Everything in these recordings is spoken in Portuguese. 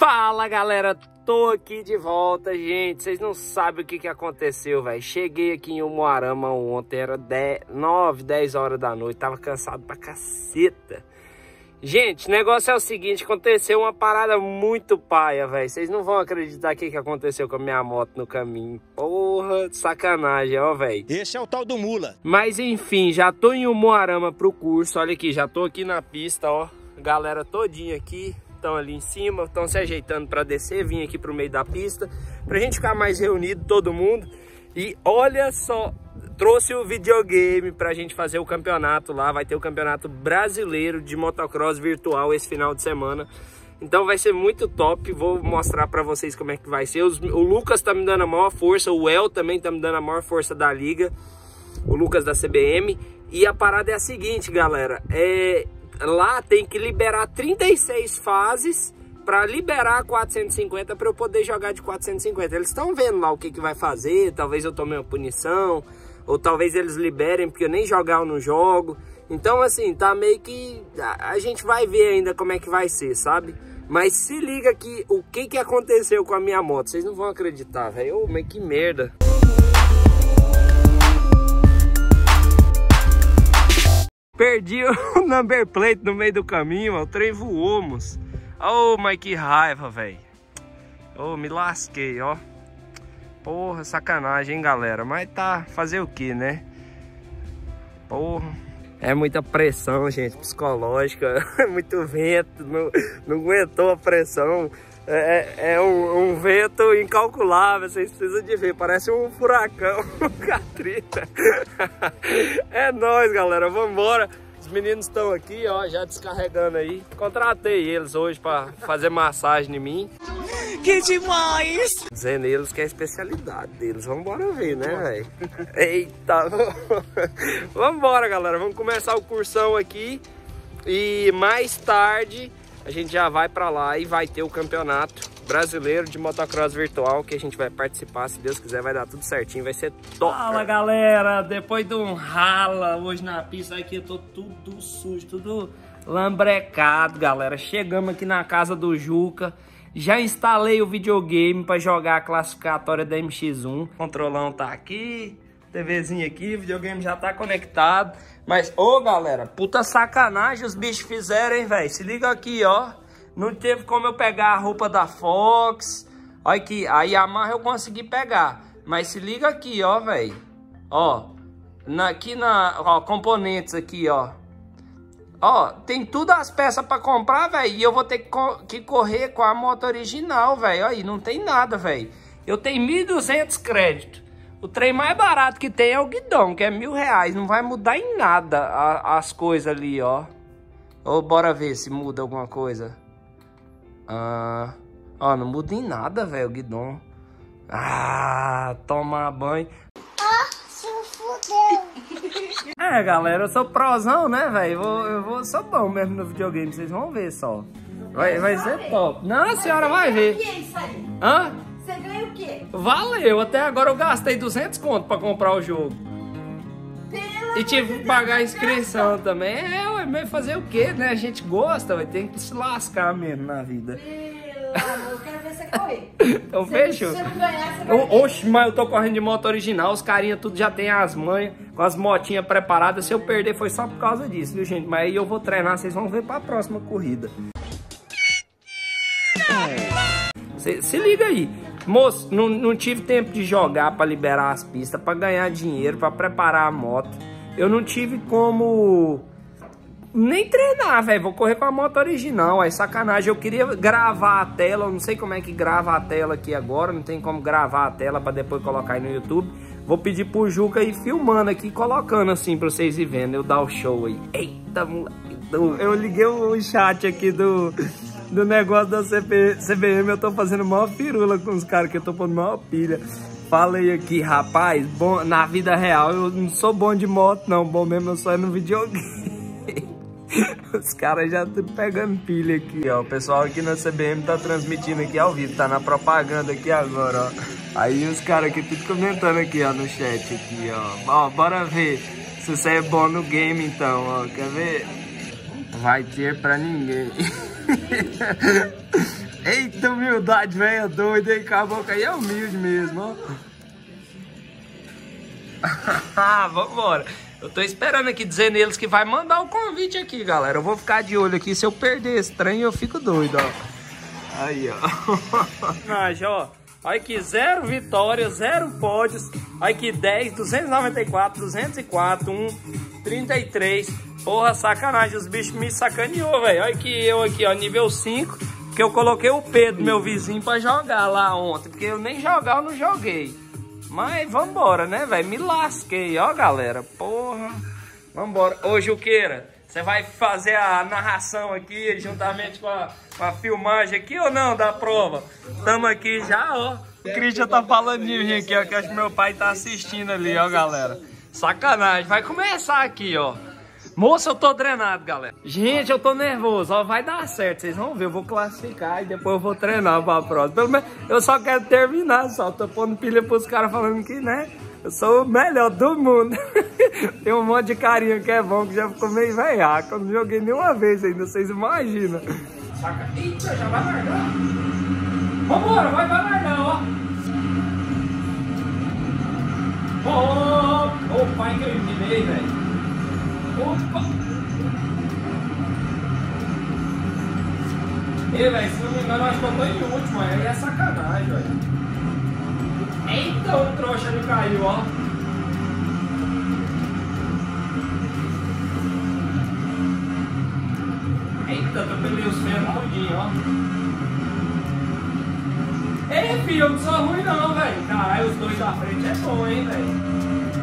Fala galera, tô aqui de volta, gente. Vocês não sabem o que aconteceu, velho. Cheguei aqui em Umuarama ontem, era 9, 10 horas da noite. Tava cansado pra caceta. Gente, o negócio é o seguinte, aconteceu uma parada muito paia, velho. Vocês não vão acreditar o que aconteceu com a minha moto no caminho. Porra, sacanagem, ó, velho. Esse é o tal do mula. Mas enfim, já tô em Umuarama pro curso. Olha aqui, já tô aqui na pista, ó. Galera todinha aqui. Estão ali em cima, estão se ajeitando para descer, vim aqui pro meio da pista, pra gente ficar mais reunido, todo mundo. E olha só, trouxe o videogame pra gente fazer o campeonato lá, vai ter o campeonato brasileiro de motocross virtual esse final de semana. Então vai ser muito top, vou mostrar pra vocês como é que vai ser. O Lucas tá me dando a maior força, o El também tá me dando a maior força da liga, o Lucas da CBM. E a parada é a seguinte, galera, lá tem que liberar 36 fases para liberar 450 para eu poder jogar de 450. Eles estão vendo lá o que vai fazer, talvez eu tome uma punição, ou talvez eles liberem porque eu nem jogar eu não jogo. Então assim, tá meio que... a gente vai ver ainda como é que vai ser, sabe? Mas se liga aqui o que aconteceu com a minha moto. Vocês não vão acreditar, velho. Mas que merda. Perdi o number plate no meio do caminho, ó, o trem voou, moço. Oh, mas que raiva, velho. Oh, me lasquei, ó. Porra, sacanagem, hein, galera. Mas tá, fazer o que, né? Porra. É muita pressão, gente, psicológica. Muito vento, não aguentou a pressão. É um vento incalculável, vocês precisam de ver, parece um furacão, Katrina. É nóis, galera, vamos embora. Os meninos estão aqui, ó, já descarregando aí. Contratei eles hoje pra fazer massagem em mim. Que demais! Dizendo eles que é a especialidade deles, vamos embora ver, né, velho? Eita, vamos embora, galera, vamos começar o cursão aqui. E mais tarde a gente já vai pra lá e vai ter o campeonato brasileiro de motocross virtual que a gente vai participar, se Deus quiser vai dar tudo certinho, vai ser top. Fala galera, depois de um rala hoje na pista aqui, eu tô tudo sujo, tudo lambrecado, galera. Chegamos aqui na casa do Juca, já instalei o videogame pra jogar a classificatória da MX1. O controlão tá aqui, TVzinha aqui, o videogame já tá conectado. Mas, ô galera, puta sacanagem os bichos fizeram, hein, velho. Se liga aqui, ó. Não teve como eu pegar a roupa da Fox. Olha aqui, a Yamaha eu consegui pegar. Mas se liga aqui, ó, velho. Ó, ó, componentes aqui, ó. Ó, tem tudo as peças pra comprar, velho. E eu vou ter que correr com a moto original, velho. Aí, não tem nada, velho. Eu tenho 1.200 créditos. O trem mais barato que tem é o guidão, que é R$1.000. Não vai mudar em nada as coisas ali, ó. Ô, bora ver se muda alguma coisa. Ó, não muda em nada, velho, o guidão. Tomar banho. Se fudeu. Galera, eu sou prozão, né, velho? Eu sou bom mesmo no videogame, vocês vão ver só. Vai ser top. Não, a senhora vai ver. O que é isso aí? Hã? Você ganha o quê? Valeu, até agora eu gastei 200 conto pra comprar o jogo. E tive que pagar a inscrição também. Mas fazer o quê, né? A gente gosta, vai ter que se lascar mesmo na vida. Pelo amor, eu quero ver você correr. Então fechou. Se você não ganhar, você vai... Oxe, mas eu tô correndo de moto original, os carinha tudo já tem as manhas, com as motinhas preparadas. Se eu perder foi só por causa disso, viu, gente? Mas aí eu vou treinar, vocês vão ver pra próxima corrida. Se liga aí. Moço, não tive tempo de jogar pra liberar as pistas, pra ganhar dinheiro, pra preparar a moto. Eu não tive como nem treinar, velho. Vou correr com a moto original, aí sacanagem. Eu queria gravar a tela, eu não sei como é que grava a tela aqui agora. Não tem como gravar a tela pra depois colocar aí no YouTube. Vou pedir pro Juca ir filmando aqui, colocando assim pra vocês ir vendo, eu dar o show aí. Eita, moleque. Eu liguei o chat aqui do negócio da CBM, eu tô fazendo maior firula com os caras, que eu tô pondo maior pilha. Falei aqui, rapaz, bom, na vida real eu não sou bom de moto não, bom mesmo eu só é no videogame. Os caras já estão pegando pilha aqui, ó. O pessoal aqui na CBM tá transmitindo aqui ao vivo, tá na propaganda aqui agora, ó. Aí os caras aqui tudo comentando aqui, ó, no chat aqui, ó. Ó, bora ver se você é bom no game então, ó. Quer ver? Vai ter pra ninguém. Eita, humildade, velho, doido, hein? Caboclo aí é humilde mesmo, ó. Vambora. Eu tô esperando aqui dizer neles que vai mandar o convite aqui, galera. Eu vou ficar de olho aqui. Se eu perder esse trem, eu fico doido, ó. Aí, ó. Ó. Olha aqui, 0 vitórias, 0 pódios. Olha aqui, 10, 294, 204, 1, 33. Porra, sacanagem. Os bichos me sacaneou, velho. Olha aqui, eu aqui, ó, nível 5. Que eu coloquei o Pedro, meu vizinho, pra jogar lá ontem. Porque eu nem jogar, eu não joguei. Mas vambora, né, velho? Me lasquei, ó, galera. Porra. Vambora. Ô, Juqueira, você vai fazer a narração aqui, juntamente com a filmagem aqui ou não, da prova? Tamo aqui já, ó. O Christian tá falando de mim aqui, ó, que acho que meu pai tá assistindo ali, ó, galera. Sacanagem. Vai começar aqui, ó. Moça, eu tô drenado, galera. Gente, eu tô nervoso, ó, vai dar certo, vocês vão ver, eu vou classificar e depois eu vou treinar pra próxima. Pelo menos eu só quero terminar, só tô pondo pilha pros caras falando que, né, eu sou o melhor do mundo. Tem um monte de carinha que é bom, que já ficou meio velhaco, eu não joguei nenhuma vez ainda, vocês imaginam. Eita, já vai largar? Vambora, vai largar, ó. Ô, pai que eu empinei, velho. Opa! Ei, velho, se não me engano, acho que eu tô em último, aí é sacanagem, velho. Eita, o trouxa me caiu, ó. Eita, atropelei os ferros todinho, ó. Ei, filho, eu não sou ruim não, velho. Caralho, os dois da frente é bom, hein, velho.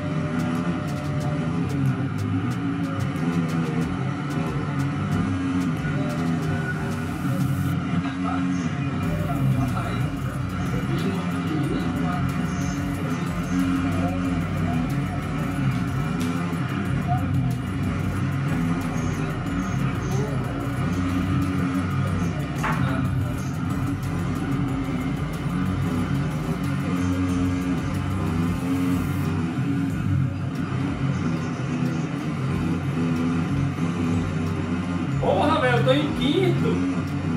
Porra, velho, eu tô em quinto.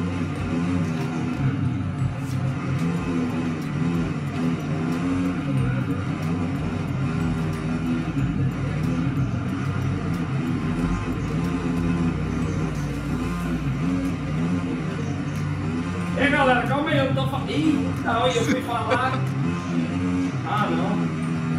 Ei, galera, calma aí, eu não tô falando. Eita, olha, eu fui falar. Ah, não.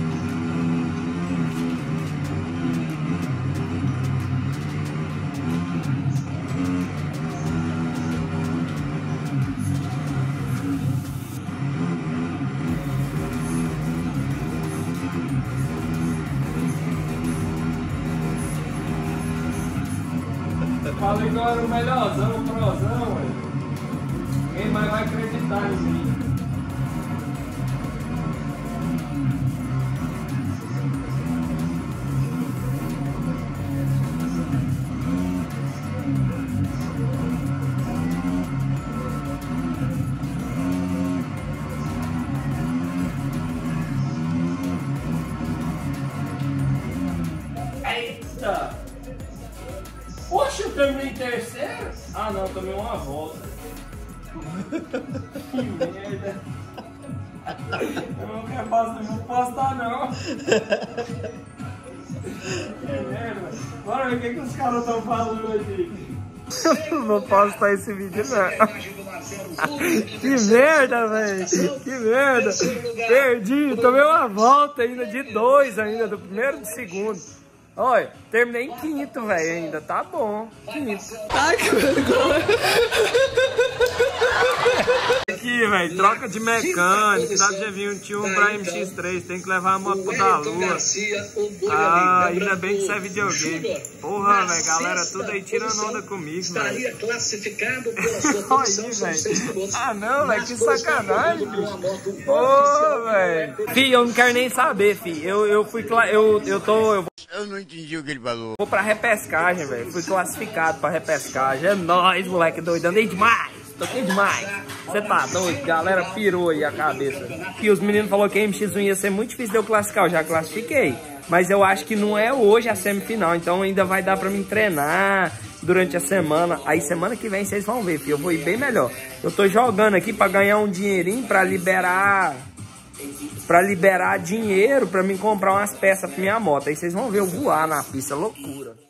Falei que eu era o melhorzão, o prozão, ué. Quem mais vai acreditar em mim? Eita! Poxa, eu terminei em terceiro? Ah não, tomei uma volta. Que merda. Eu não quero passar, não vou postar não. Que merda. Bora ver o que os caras estão falando aqui. Não vou postar esse vídeo não. Que merda, velho. Que merda. Perdi, tomei uma volta ainda de 2 ainda, do primeiro e do segundo. Olha, terminei em quinto, velho, ainda. Tá bom. Quinto. Ai, que vergonha. Aqui, velho, troca de mecânico. W21 pra MX3. Tem que levar a moto pra lua. Ah, ainda bem que isso é videogame. Porra, velho, galera, tudo aí tirando onda comigo, velho. Olha aí, velho. Ah, não, velho, que sacanagem, bicho. Ô, velho. Fih, eu não quero nem saber, fi. Eu fui... Eu não entendi o que ele falou. Vou pra repescagem, velho. Fui classificado pra repescagem. É nóis, moleque doido. Andei demais. toquei demais. Você tá doido? Galera pirou aí a cabeça. E os meninos falaram que a MX1 ia ser muito difícil de eu classificar. Eu já classifiquei. Mas eu acho que não é hoje a semifinal. Então ainda vai dar pra mim treinar durante a semana. Aí semana que vem vocês vão ver, filho. Eu vou ir bem melhor. Eu tô jogando aqui pra ganhar um dinheirinho pra liberar dinheiro pra mim comprar umas peças pra minha moto. Aí vocês vão ver eu voar na pista, loucura.